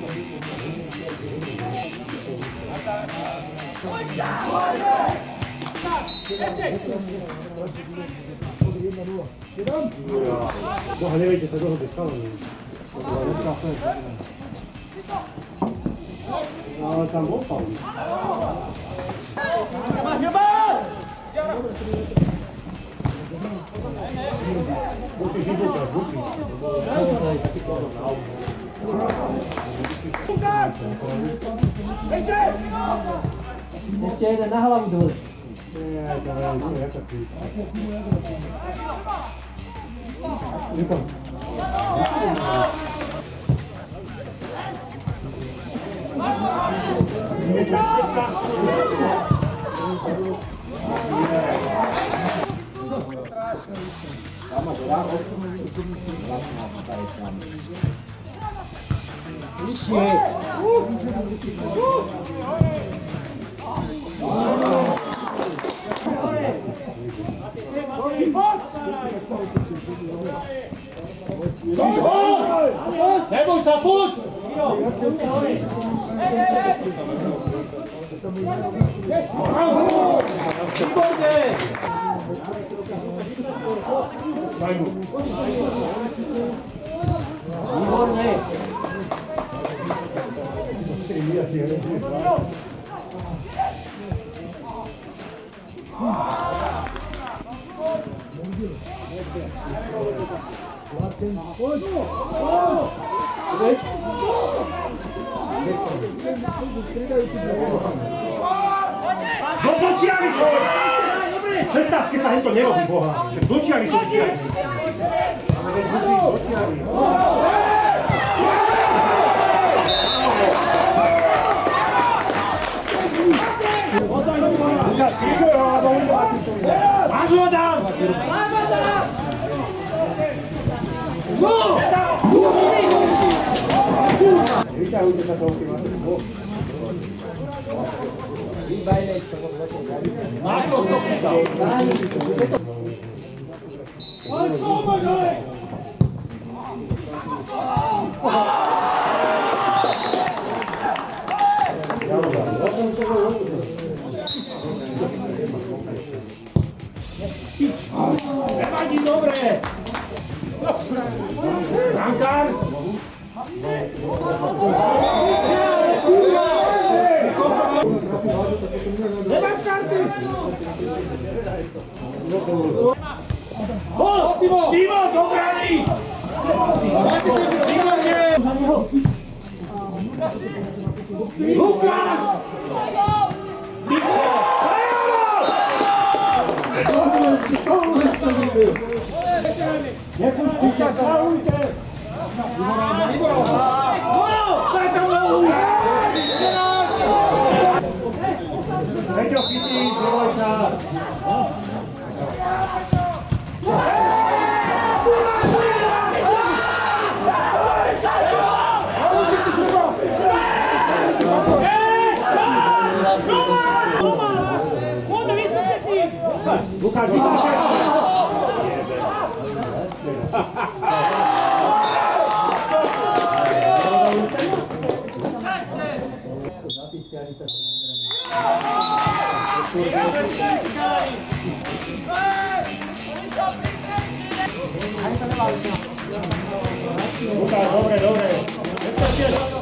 No, nevejte sa dohodne stále. Ale tam bol faul. Musíš vybuchať, musíš. Ešte jeden na hlavu dole. Nie, to je jaká si. Vypom. Vyššie. Neboj sa, poď! Výborné. Do dočiari to! 16 sa hento nerobí, boha. Dočiari to vytiahne. Ale veď musí dočiari. Máš ho dám! Vyťahujte sa toho, keď máte boh. Máko Sopita. Nevadí, dobre! Brankár! Nemáš karty! Timo, do brány! Lukáš! Nepustite, slavujte! Daj tam nohu! Peťo, chytí, neboj sa! Lukáš, vytáčaj sa! Zapískali sa. Lukáš, dobre, dobre.